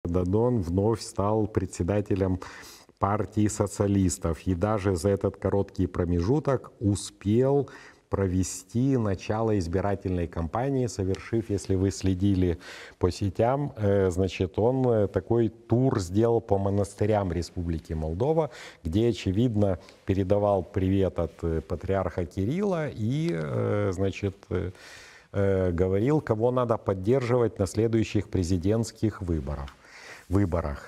Дадон вновь стал председателем партии социалистов. И даже за этот короткий промежуток успел провести начало избирательной кампании, совершив, если вы следили по сетям, значит, он такой тур сделал по монастырям Республики Молдова, где, очевидно, передавал привет от патриарха Кирилла и, значит, говорил, кого надо поддерживать на следующих президентских выборах.